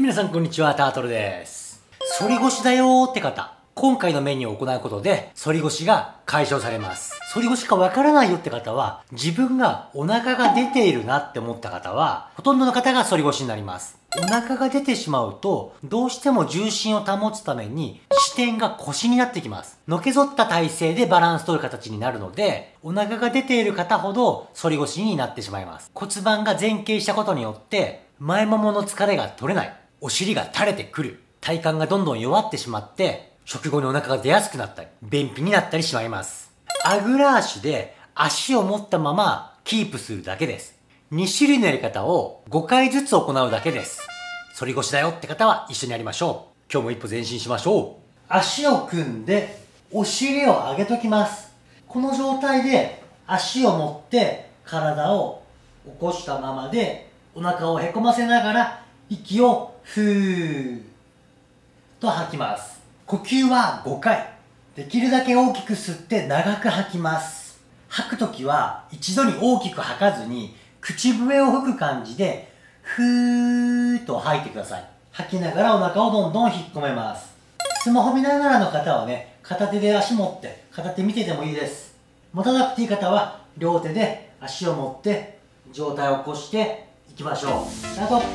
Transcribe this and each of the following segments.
皆さんこんにちは、タートルです。反り腰だよーって方、今回のメニューを行うことで反り腰が解消されます。反り腰かわからないよって方は、自分がお腹が出ているなって思った方は、ほとんどの方が反り腰になります。お腹が出てしまうと、どうしても重心を保つために視点が腰になってきます。のけぞった体勢でバランス取る形になるので、お腹が出ている方ほど反り腰になってしまいます。骨盤が前傾したことによって、前ももの疲れが取れない。お尻が垂れてくる。体幹がどんどん弱ってしまって、食後にお腹が出やすくなったり、便秘になったりしまいます。あぐら足で足を持ったままキープするだけです。2種類のやり方を5回ずつ行うだけです。反り腰だよって方は一緒にやりましょう。今日も一歩前進しましょう。足を組んで、お尻を上げときます。この状態で足を持って体を起こしたままで、お腹をへこませながら息をふーっと吐きます。呼吸は5回。できるだけ大きく吸って長く吐きます。吐くときは一度に大きく吐かずに口笛を吹く感じでふーっと吐いてください。吐きながらお腹をどんどん引っ込めます。スマホ見ながらの方はね、片手で足持って片手見ててもいいです。持たなくていい方は両手で足を持って上体を起こしていきましょう。スタート。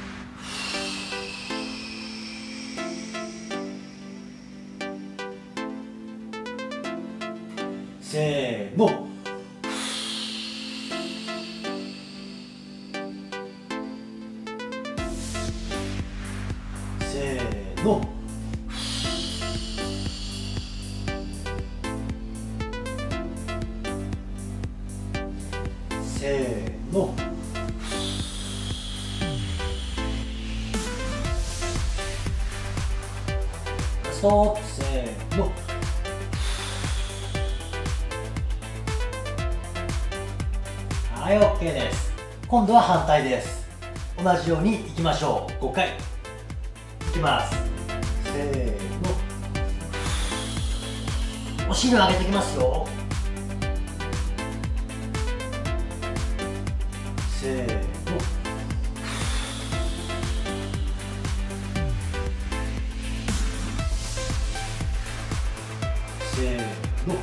せーの。せーの。せーの。ラスト。せーの。はい、OK です。今度は反対です。同じようにいきましょう。5回いきます。せーの。お尻を上げていきますよ。せーの。せーの。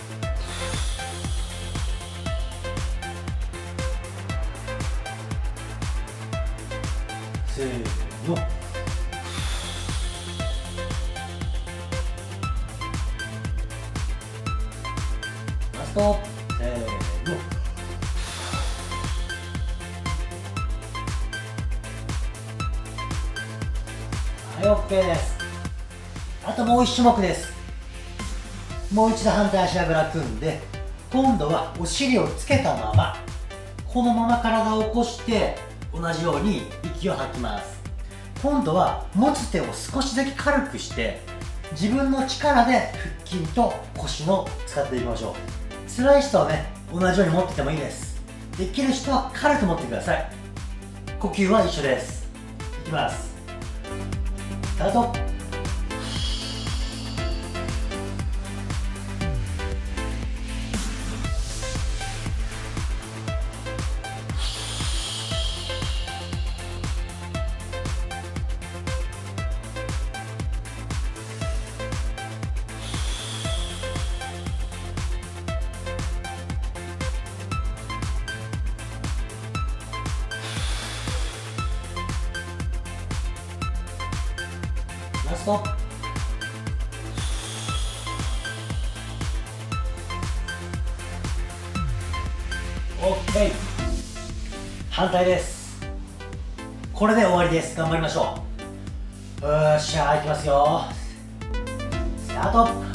せーの。ラスト。せーの。はい、OK です。あともう1種目です。もう一度反対足あぐら組んで、今度はお尻をつけたまま、このまま体を起こして同じように息を吐きます。今度は持つ手を少しだけ軽くして自分の力で腹筋と腰の使っていきましょう。辛い人はね、同じように持っててもいいです。できる人は軽く持ってください。呼吸は一緒です。いきます。スタート。ラスト。OK。反対です。これで終わりです。頑張りましょう。よっしゃー、いきますよ。スタート。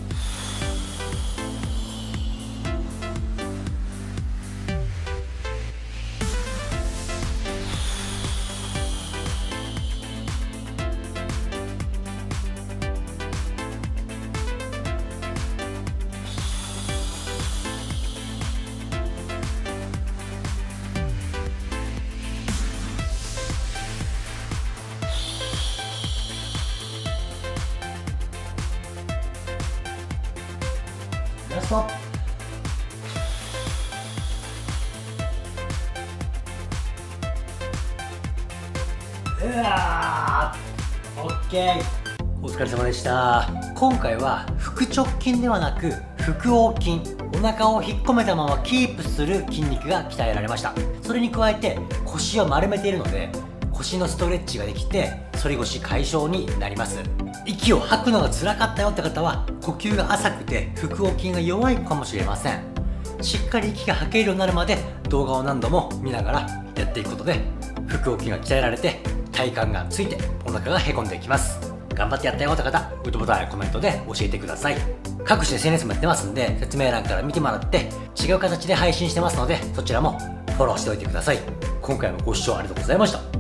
ラスト。 うわー、オッケー。お疲れ様でした。今回は腹直筋ではなく腹横筋、お腹を引っ込めたままキープする筋肉が鍛えられました。それに加えて腰を丸めているので腰のストレッチができて反り腰解消になります。息を吐くのが辛かったよって方は呼吸が浅くて腹横筋が弱いかもしれません。しっかり息が吐けるようになるまで動画を何度も見ながらやっていくことで腹横筋が鍛えられて体幹がついてお腹がへこんでいきます。頑張ってやったよって方、グッドボタンやコメントで教えてください。各種 SNS もやってますんで説明欄から見てもらって違う形で配信してますのでそちらもフォローしておいてください。今回もご視聴ありがとうございました。